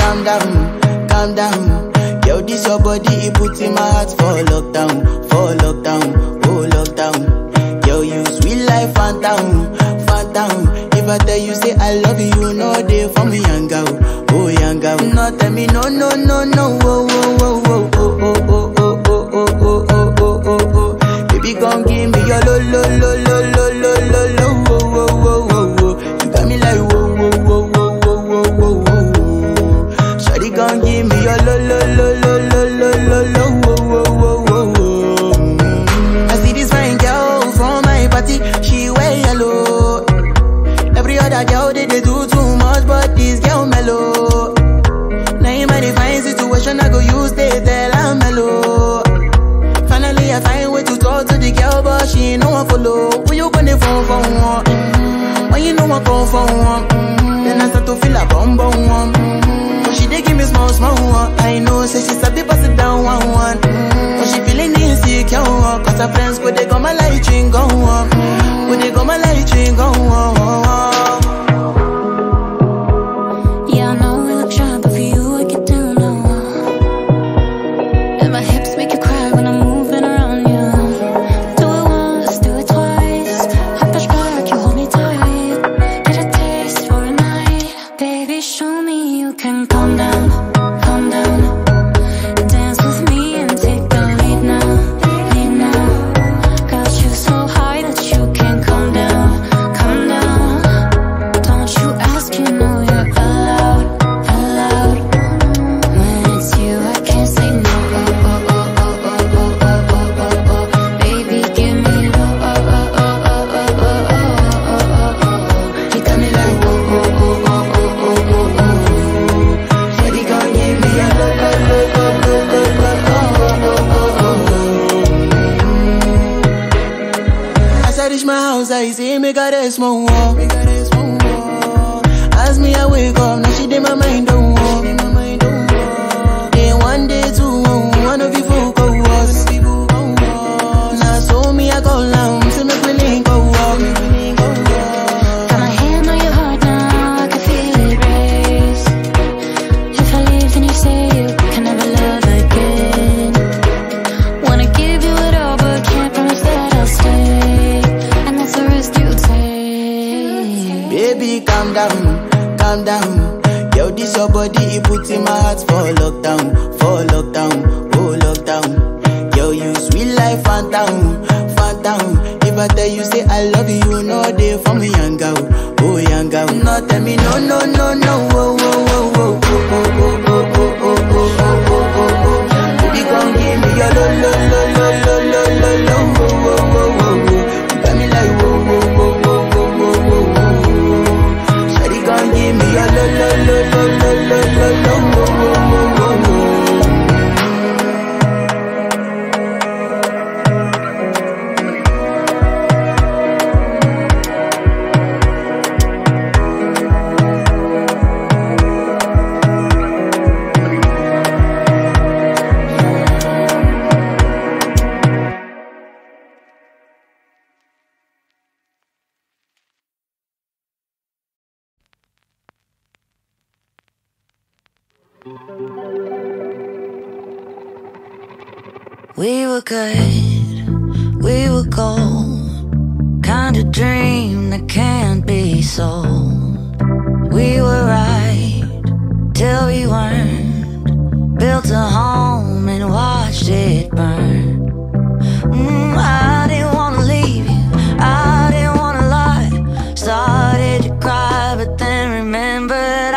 calm down. Yo, this your body, it puts in my heart for lockdown, oh lockdown. Yo, you sweet life, phantom. If I tell you say I love you, no day for me, yanga, oh yanga. No tell me no, oh, oh, oh, oh, oh, oh, oh, oh, oh, oh, oh, oh, oh, oh. Baby, gon' give me your lo, oh, oh, oh, oh, oh. You got me like whoa, whoa, whoa, whoa, whoa, whoa, whoa. Shawty gon' give me your lo, oh, oh, oh, oh. I see this fine girl from my party, she wear yellow. Every other girl they do too much, but this girl mellow. Naim I define situation, I go use they tell I'm mellow. Finally I find way to talk to the girl, but she ain't no one follow. When you gonna phone for one? When you know I come for one? Then I start to feel a bum one. But she dey give me small one. I know, say she's a bit pass it down one. But she feeling insecure, cause her friends go they go my light ring go on. Go they go my light ring go on. Yeah, I know we look shy, but for you I get down low. And my hips make you cry when I'm moving around you. Do it once, do it twice. I push back, you hold me tight. Get a taste for a night. Baby, show me you can calm down, calm down. Dance with me and take the lead now, lead now. Got you so high that you can't calm down, calm down. Don't you ask, you know you're allowed, allowed. When it's you, I can't say no. Oh, oh, oh, oh, oh, oh, oh, oh, oh, oh. Baby, give me low. Oh, oh, oh, oh, oh, oh, oh, oh, oh. You got me like whoa, whoa, whoa, whoa, whoa, whoa, whoa. Shawty gon' give me a low, oh, oh, oh, oh, oh, oh, oh. As I reach my house, I see me got a small wall. As me I wake up, now she did my mind don't walk. Day one, day two, one of you folk go was. Now so me I go down, so make me link go walk. Got my hand on your heart now, I can feel it race. If I leave, then you say you can never love again. Wanna give you it all, but can't promise that I'll stay. And that's the risk you take. Baby, calm down. Yo, this your body, it puts in my heart for lockdown, oh lockdown. Yo, you sweet life, phantom. If I tell you say I love you, no day for me, yanga, oh yanga. No tell me no, oh, oh, oh, oh, oh, oh, oh, oh, oh, oh, oh. Baby, gon' give me your lo, oh, oh, oh, oh. You got me like whoa, whoa, whoa, whoa, whoa, whoa, whoa. Shawty gon' give me your lo, oh, oh, oh, oh. We were good, we were gold, kind of dream that can't be sold. We were right till we weren't, built a home and watched it burn. I didn't wanna leave you, I didn't wanna lie. Started to cry, but then remembered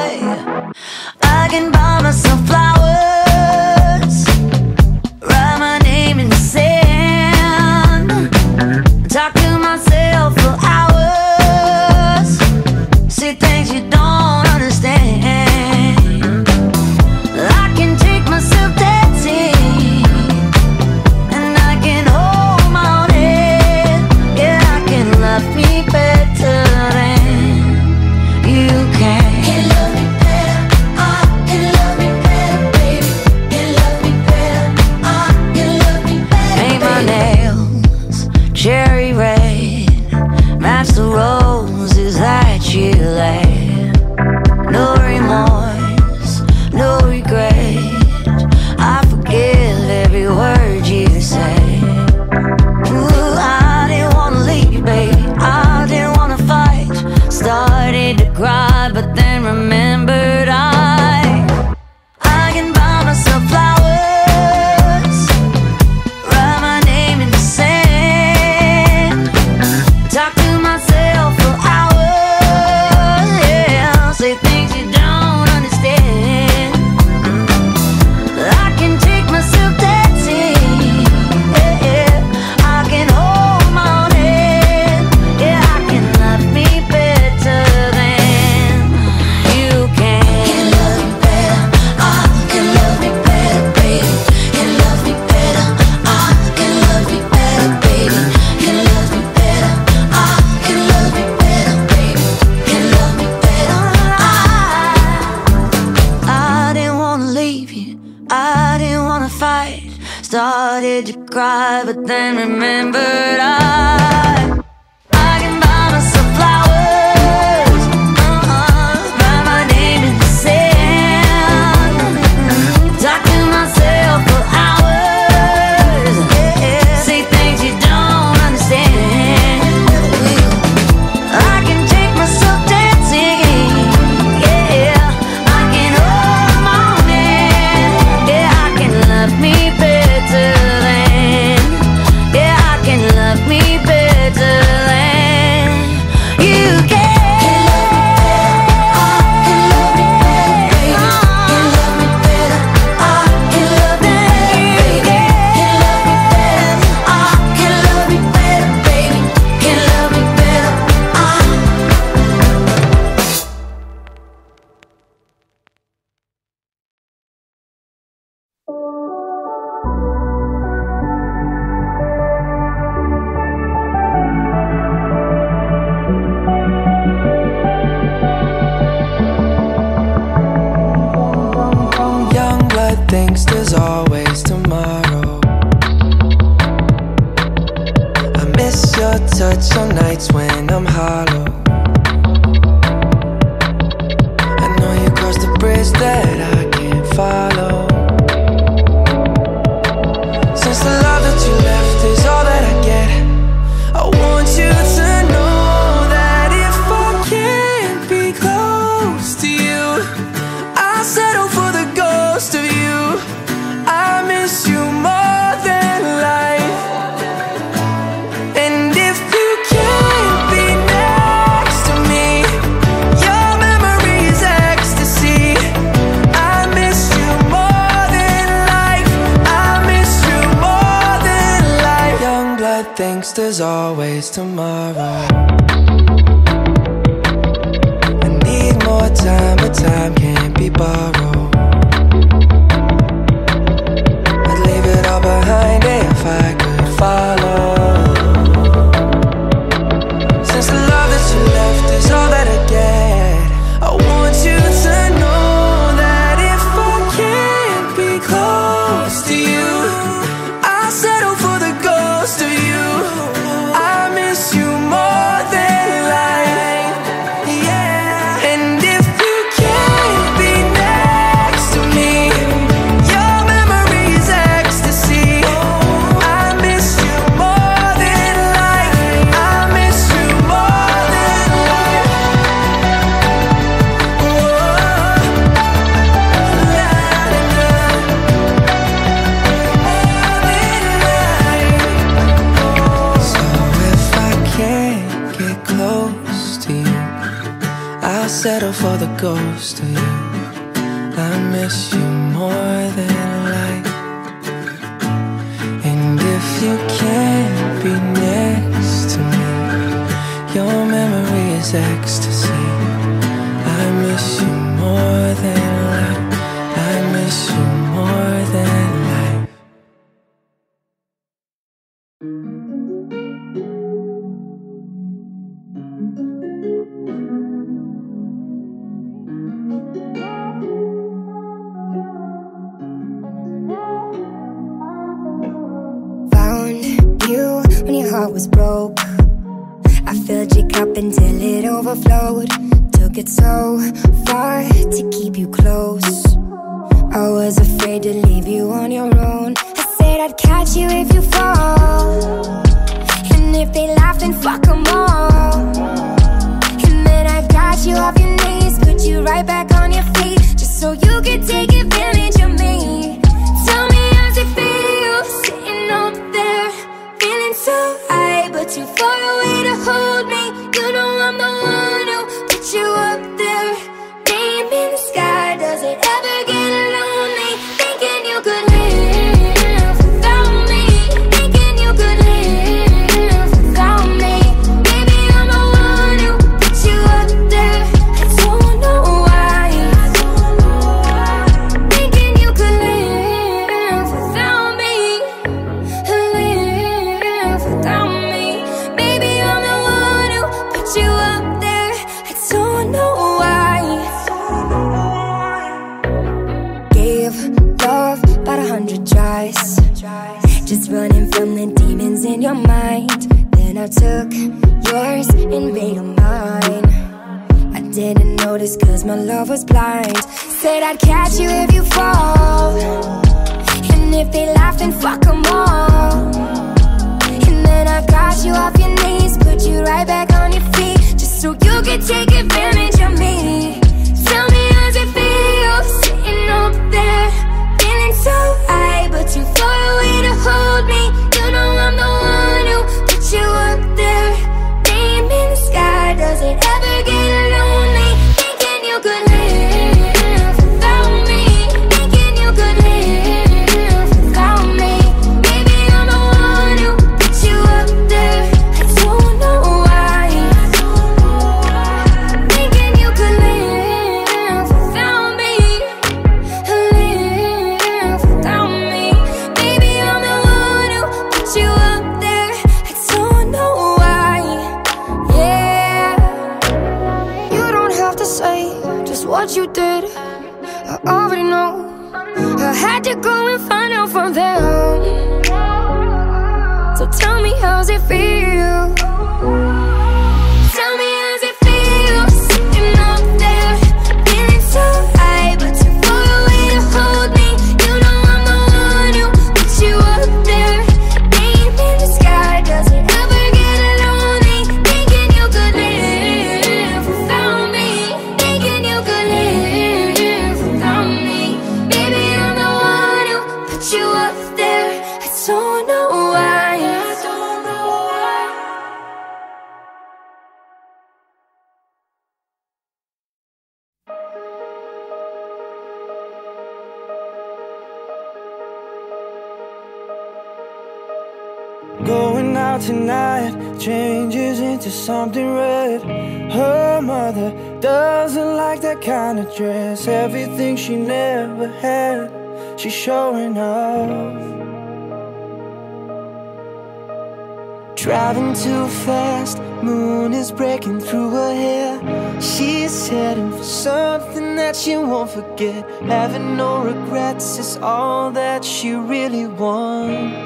I can buy myself flowers, write my name in the sand, talk to myself for hours, see things you don't understand. I can take myself dancing, and I can hold my own head. Yeah, I can love me better than you can. Can love me better, I can love me better, baby. Can love me better, I can love me better. Paint my nails cherry red, match the roses that you laid. No remorse, started to cry, but then remembered I can buy myself flowers, write my name in the sand, talk to myself for hours, yeah, say things you don't understand. I can take myself dancing, yeah, I can hold my own hand, yeah, I can love me better than you can. Can love me better, I can love me better, baby. Can love me better, I can love me better, baby. Can love me better, I can love me better, baby. Can love me better, I didn't wanna leave you, I didn't wanna fight. Started to cry, but then remembered I can buy myself flowers, write my name in the sand, talk to myself for hours, yeah, say things you don't understand. I can take myself dancing, yeah, I can hold my own hand, yeah, I can love me better than, yeah, I can love me better than you can. Can love me better, I can love me better, I can love me better, baby. Can love me better, I can love me better, baby. Young blood thinks there's always tomorrow. I miss your touch on nights when I'm hollow. I know you crossed the bridge that I can't follow. Since the love that you left is all that I get, I want you to know that if I can't be close to you, I'll settle for the ghost of you. I miss you more than life. And if you can't be next to me, your memory is ecstasy. I miss you more than life. I miss you more than life. Young blood thinks there's always tomorrow. I need more time, but time can't be borrowed. I'd leave it all behind if I could follow. Since the love that you left is all that I get, I want you to know that if I can't be close to you, I'll settle for the ghost of you. I miss you more than life, yeah. And if you can't be next to me, your memory is ecstasy. I miss you more than life. I miss you more than life. So if I can't get close to you, I'll settle for the ghost of you. I miss you more than life. And if you can't be next to me, your memory is ecstasy. I miss you more than life. I miss you more than life. Found you when your heart was broke. I filled your cup until it overflowed. Took it so far to keep you close. I was afraid to leave you on your own. I said I'd catch you if you fall, and if they laugh then fuck them all. And then I got didn't notice cause my love was blind. Said I'd catch you if you fall, and if they laugh then fuck them all. And then I got you off your knees, put you right back on your feet, just so you could take advantage of me. Tell me how's it feel, sitting up there, feeling so high, but too far away to hold me. You know I'm the one who put you up there, name in the sky. Does it ever get lonely, thinking you could live without me, thinking you could live without me? Maybe I'm the one who put you up there, I don't know why. Thinking you could live without me, live without me. Maybe I'm the one who put you up there, I don't know why. Yeah, you don't have to say just what you did, I already know. I had to go and find out from them. So tell me how's it feel, tell me how's it feel, sitting up there, feeling so high, but too far away to hold me. You know I'm the one who put you up there, name in the sky. Does it ever get lonely, thinking you could live without me, thinking you could live without me? Baby, I'm the one who put you up there, I don't know why. Going out tonight changes into something red. Her mother doesn't like that kind of dress. Everything she never had, she's showing off. Driving too fast, moon is breaking through her hair. She's heading for something that she won't forget. Having no regrets is all that she really wants.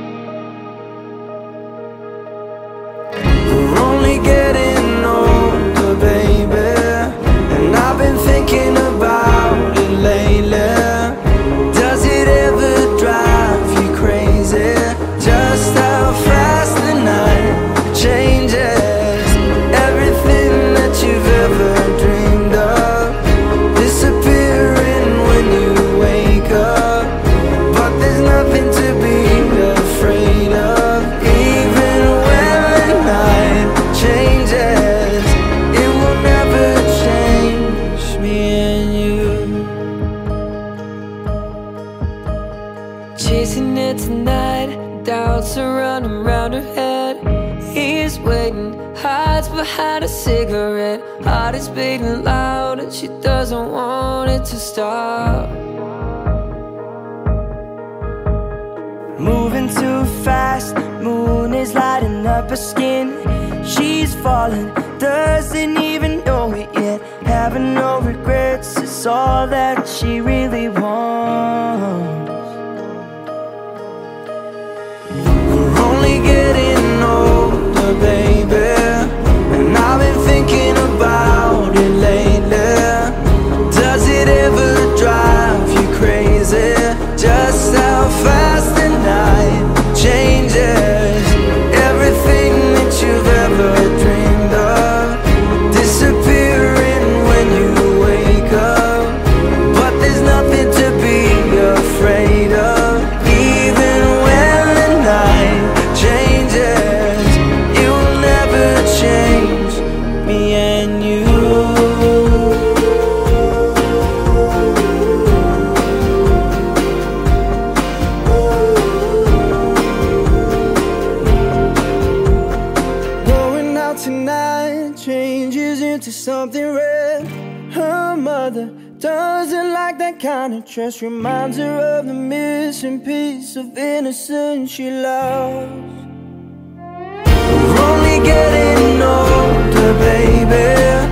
We're only getting older, baby, and I've been thinking about it lately. Does it ever drive you crazy, just how fast the night changes? Everything that you've ever dreamed of disappearing when you wake up, but there's nothing to be afraid of. Even when the night changes, it will never change me and you. Chasing it tonight, doubts are running round her head. He's waiting, hides behind a cigarette. Heart is beating loud and she doesn't want it to stop. Moving too fast, moon is lighting up her skin. She's falling, doesn't even know it yet. Having no regrets is all that she really wants. We're only getting older, baby, and I've been thinking about it lately. Does it ever drive you crazy, just how fast the night changes? Everything that you've ever dreamed of disappearing when you wake up, but there's nothing to be afraid of. Even when the night changes, it will never change me and you. Going out tonight changes into something red. Her mother doesn't like that kind of dress. Reminds her of the missing piece of innocence she lost. We're only getting older, baby,